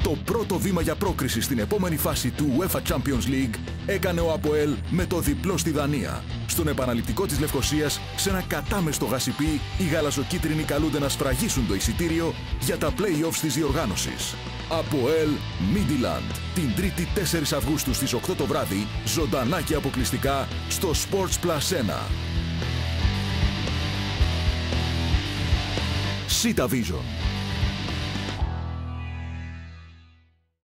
Το πρώτο βήμα για πρόκριση στην επόμενη φάση του UEFA Champions League έκανε ο ΑΠΟΕΛ με το διπλό στη Δανία. Στον επαναληπτικό της Λευκωσίας, σε ένα κατάμεστο γασιπί, οι γαλαζοκίτρινοι καλούνται να σφραγίσουν το εισιτήριο για τα play-offs της διοργάνωσης. ΑΠΟΕΛ Midtjylland, την 3η 4 Αυγούστου στις 8 το βράδυ, ζωντανά και αποκλειστικά στο Sports Plus 1. Sita Vision.